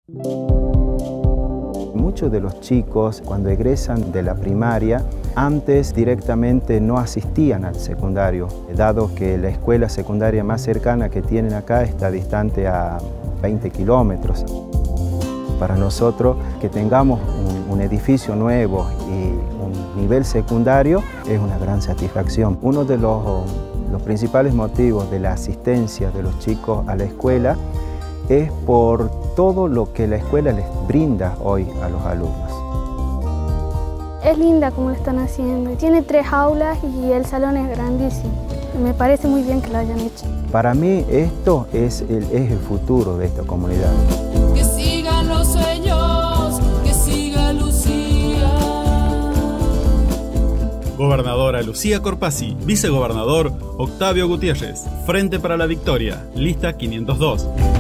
Muchos de los chicos, cuando egresan de la primaria, antes directamente no asistían al secundario, dado que la escuela secundaria más cercana que tienen acá está distante a 20 kilómetros. Para nosotros, que tengamos un edificio nuevo y un nivel secundario es una gran satisfacción. Uno de los principales motivos de la asistencia de los chicos a la escuela es por todo lo que la escuela les brinda hoy a los alumnos. Es linda como lo están haciendo. Tiene 3 aulas y el salón es grandísimo. Me parece muy bien que lo hayan hecho. Para mí esto es el futuro de esta comunidad. Que sigan los sueños, que siga Lucía. Gobernadora Lucía Corpazzi, vicegobernador Octavio Gutiérrez, Frente para la Victoria, lista 502.